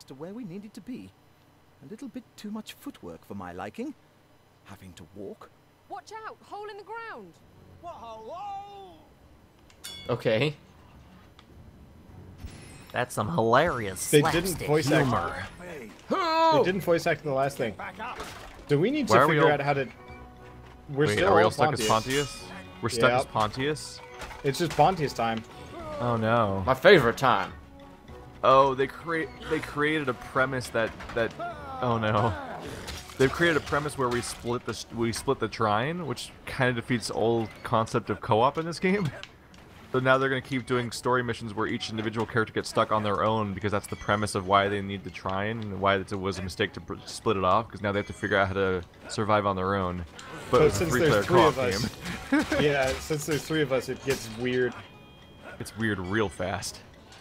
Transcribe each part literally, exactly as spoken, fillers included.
to where we needed to be. A little bit too much footwork for my liking. Having to walk. Watch out! Hole in the ground! Whoa, whoa! Okay. That's some hilarious They slapstick didn't voice humor. act. They didn't voice act in the last thing. Do we need Why to are we figure all- out how to... We're Wait, still are we all all stuck as Pontius. Pontius? We're stuck Yep. as Pontius? It's just Pontius time. Oh no. My favorite time. Oh, they create they created a premise that that oh no. They've created a premise where we split the we split the Trine, which kind of defeats the old concept of co-op in this game. So now they're going to keep doing story missions where each individual character gets stuck on their own because that's the premise of why they need the Trine and why it was a mistake to pr- split it off because now they have to figure out how to survive on their own. But So with a since three-player there's three co-op of us, game, yeah, since there's three of us, it gets weird. it's weird real fast.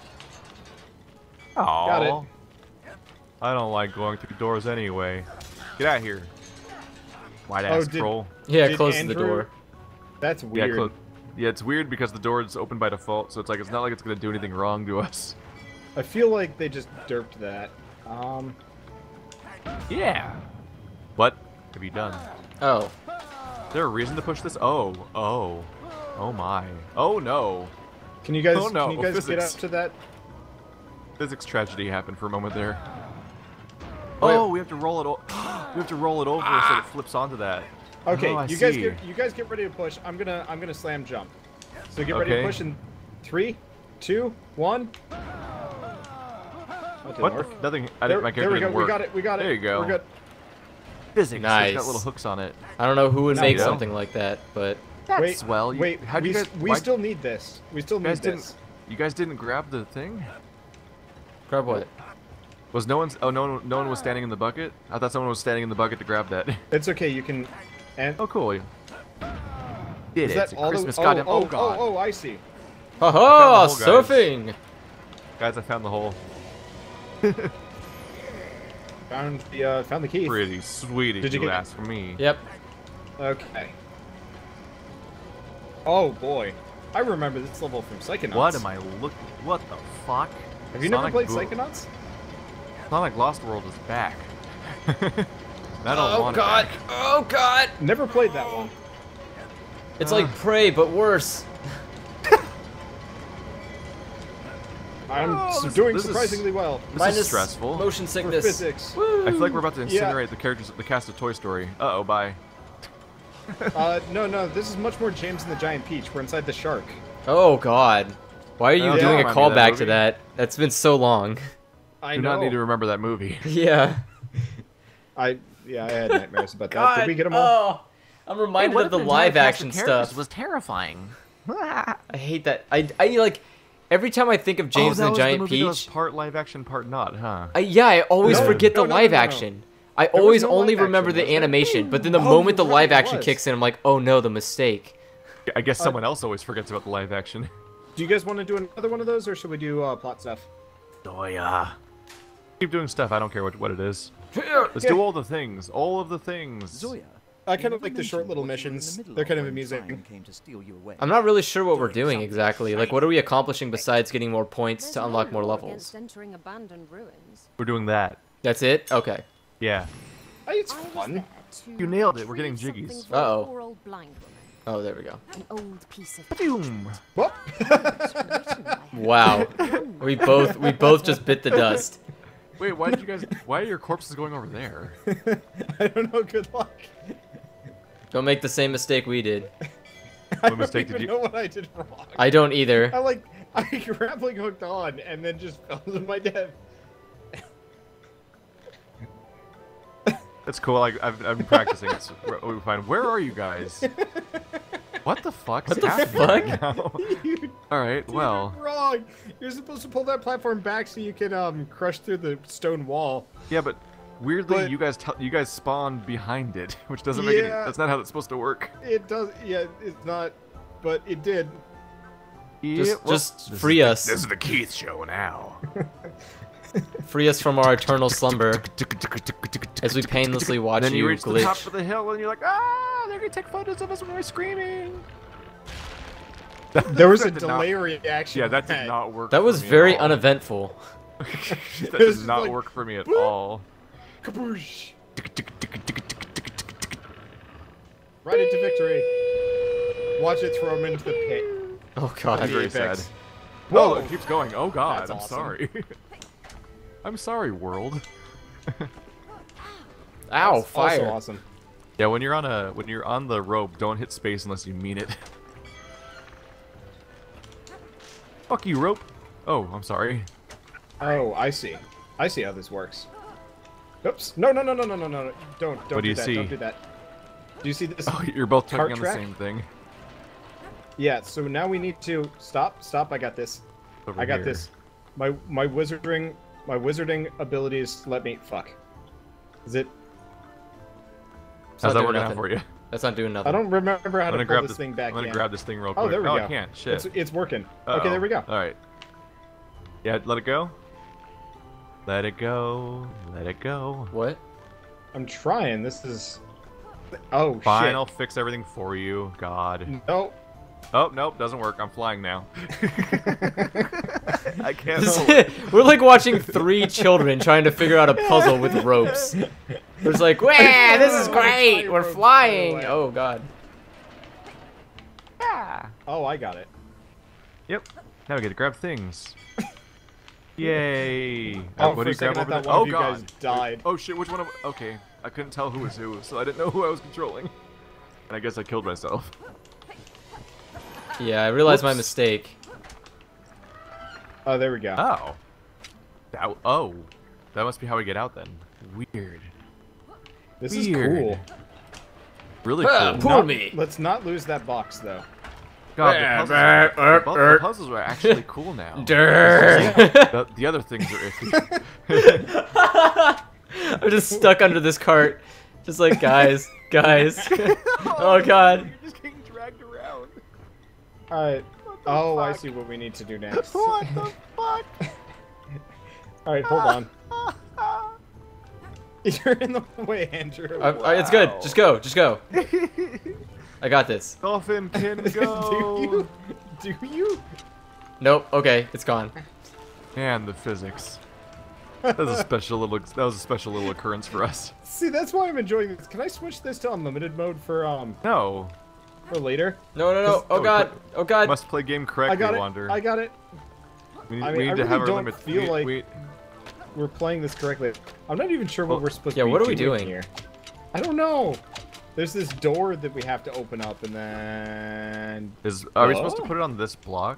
Got it. Aww. I don't like going through doors anyway. Get out of here. White ass Oh, did- troll. Yeah, Did close the Andrew- door. That's Yeah, weird. clo- yeah, it's weird because the door is open by default, so it's like it's not like it's gonna do anything wrong to us. I feel like they just derped that. Um, Yeah. What have you done? Oh. Is there a reason to push this? Oh, oh, oh my. Oh no. can you guys Oh, no, can you guys get physics. up to that? Physics tragedy happened for a moment there. Wait. Oh, we have to roll it. O we have to roll it over so it flips onto that. Okay, Oh, I you guys see. get you guys get ready to push. I'm gonna I'm gonna slam jump. So get ready to Okay. push in three, two, one. That didn't What? The work. f nothing. I There, didn't, my there character we go. didn't We work. got it. We got it. There you go. We're good. Physics. Nice. It's got little hooks on it. I don't know who would Now make you go. something like that, but That's wait, swell. You, wait. how do we you guys? s- we why- still need this. We still you need guys this. didn't. You guys didn't grab the thing. grab what? Was no one's? Oh, no one. No one was standing in the bucket. I thought someone was standing in the bucket to grab that. It's okay. You can. And Oh, cool. Did is it? that It's a all the? Christmas Oh, goddamn. oh, Oh, god. oh, oh, I see. Haha! hole, guys. Surfing! Guys, I found the hole. Found the uh, found the key. Pretty sweet. Did If you you get- ask for me. Yep. Okay. Oh boy, I remember this level from Psychonauts. What am I looking? What the fuck? Have you never Sonic played Boom. Psychonauts? Sonic Lost World is back. I don't Oh want god! it back. Oh god! Never played that one. It's Uh. like Prey, but worse. I'm Oh, s- this- doing this is- surprisingly well. This Minus is stressful. motion For sickness. physics. I feel like we're about to Yeah. incinerate the characters, the cast of Toy Story. Uh oh, bye. Uh, no, no, this is much more James and the Giant Peach. We're inside the shark. Oh god. Why are you Oh, doing don't a remind me of that callback to movie. that? That's been so long. I Do know. not need to remember that movie. Yeah. I yeah, I had nightmares about that. Did we get them all? Oh, I'm reminded of the live action stuff. Was terrifying. I hate that. I, I like every time I think of James oh, that and the was Giant the movie that was Peach. part live action, part not, huh? I, yeah, I always No, forget no, the no, no, live no, no. action. I was always no only live remember action, the was there? animation, but then the Oh, moment the you're right, live it action was. kicks in, I'm like, oh no, the mistake. I guess someone else always forgets about the live action. Do you guys want to do another one of those, or should we do uh, plot stuff? Zoya. Keep doing stuff. I don't care what what it is. Let's Yeah. do all the things. All of the things. Zoya. I kind you of like never the short mentioned little what you were in the missions. middle They're kind of when amusing. Trine came to steal you away. I'm not really sure what we're doing exactly. Like, what are we accomplishing besides getting more points to unlock more levels? Entering abandoned ruins. We're doing that. That's it? Okay. Yeah. Hey, it's I was fun. there to You nailed it. We're retrieve getting something jiggies. from a Uh-oh. poor old blind woman. Oh, there we go. An old piece of Boom. Well, written by her. Wow. We both we both just bit the dust. Wait, why did you guys? Why are your corpses going over there? I don't know. Good luck. Don't make the same mistake we did. I What mistake don't did even you- know what I did wrong. I don't either. I like I grappling hooked on and then just fell to my death. That's cool. Like I've, I've been practicing. It's we find. Where are you guys? What the fuck? What the fuck? All right. Dude, Well. you're wrong. You're supposed to pull that platform back so you can um crush through the stone wall. Yeah, but weirdly, But- you guys t you guys spawn behind it, which doesn't make any. Yeah. That's not how it's supposed to work. It does. Yeah, it's not. But it did. Just, well, just this free is the- us. This is the Keith show now. Free us from our eternal slumber as we painlessly watch Then you you reach the top glitch. of the hill and you're like, ah, they're gonna take photos of us when we're screaming. There was a That did not- delay reaction. Yeah, that to did not work. That for was me at very all. uneventful. that This does is not like, work for me at whoop. all. Kaboosh! Right into victory. Watch it throw him into the pit. Oh god. That's very apex. sad. Whoa! Oh, it keeps going. Oh god, That's I'm awesome. sorry. I'm sorry, world. Ow, That's fire. Also awesome. Yeah, when you're on a when you're on the rope, don't hit space unless you mean it. Fuck you, rope. Oh, I'm sorry. Oh, I see. I see how this works. Oops. No, no, no, no, no, no, no. Don't, don't What do do you that. see? Don't do that. Do you see this? Oh, you're both Cart tugging on the track? same thing. Yeah, so now we need to... Stop, stop, I got this. Over I got here. this. My my wizarding my wizarding abilities let me... Fuck. Is it... It's How's not that doing working out nothing. for you? That's not doing nothing. I don't remember how I'm to gonna pull grab this this thing back I'm gonna in. grab this thing real quick. Oh, there we oh, go. I can't. Shit. It's, it's working. Uh-oh. Okay, there we go. All right. Yeah, let it go. Let it go. Let it go. What? I'm trying. This is... Oh, Fine, shit. I'll fix everything for you. God. No. Oh, nope, doesn't work. I'm flying now. I can't. This hold is- We're like watching three children trying to figure out a puzzle with ropes. It's like, wow, this is great. We're flying. Oh god. Oh, I got it. Yep. Now we get to grab things. Yay! Oh, Uh, what for do a you grab second I over thought there? one Oh of you god! guys died. Oh shit! Which one? Of... Okay, I couldn't tell who was who, so I didn't know who I was controlling. And I guess I killed myself. Yeah, I realized my Whoops. mistake. Oh, there we go. Oh. That. Oh. That must be how we get out then. Weird. This Weird. is cool. Really Ah, cool. pull Not- me. Let's not lose that box, though. God, the puzzles, are, the, bu- the puzzles are actually cool now. Durr. The, the other things are iffy. I'm just stuck under this cart. Just like, guys, guys. Oh god. You're just getting dragged around. Alright. Oh, I fuck? see what we need to do next. What the fuck? Alright, hold on. You're in the way, Andrew. I, I, it's good. Just go. Just go. I got this. Dolphin can do go. you? Do you? Nope. Okay, it's gone. And the physics. That was a special little. That was a special little occurrence for us. See, that's why I'm enjoying this. Can I switch this to unlimited mode for um No. for later? No, no, no. Oh Oh, god. Oh god. Must play game I correctly, got it. Wander. I got it. we need, I we mean, need I to have really our don't limit. feel we, like- we, We're playing this correctly. I'm not even sure what Well, we're supposed yeah, to be what are we doing doing? here. I don't know. There's this door that we have to open up, and then is are we supposed to Oh. put it on this block?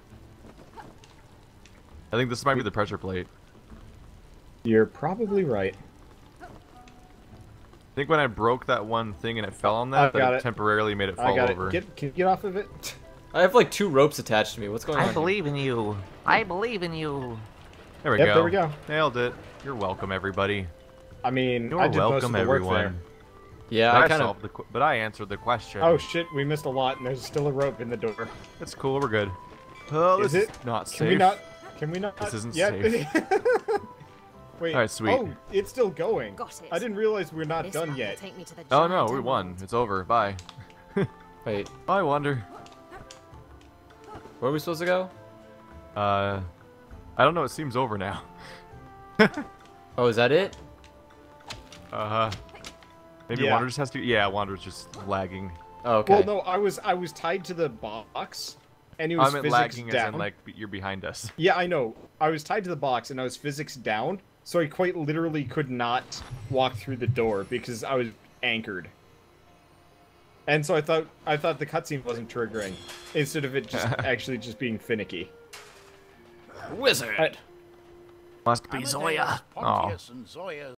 I think this might be the pressure plate. you're probably right. I think when I broke that one thing and it fell on that, I've got that it. temporarily made it I fall got over. it. Get, can you get off of it? I have like two ropes attached to me. What's going on? I here? believe in you. I believe in you. There we Yep, go. there we go. Nailed it. You're welcome, everybody. I mean, You're I did welcome, most of the work everyone. there. Yeah, But I I, kind of. solved the qu- but I answered the question. Oh shit, we missed a lot, and there's still a rope in the door. It's cool. We're good. Oh, Is this it? is not safe. Can we not? Can we not? This isn't yeah. safe. Wait. Alright, sweet. Oh, it's still going. Got it. I didn't realize we're not This done map will yet. take me to the Oh giant no, we emerald. won. It's over. Bye. Wait, Bye, Wander. where are we supposed to go? Uh, I don't know. It seems over now. Oh, is that it? Uh huh. Maybe Yeah. Wander just has to. Yeah, Wander's just lagging. Oh, okay. Well, no, I was I was tied to the box, and it was I meant physics lagging down. as in like you're behind us. Yeah, I know. I was tied to the box, and I was physics down, so I quite literally could not walk through the door because I was anchored. And so I thought I thought the cutscene wasn't triggering, instead of it just actually just being finicky. Wizard. Must be Amadeus, Zoya. Oh. Pontius and Zoya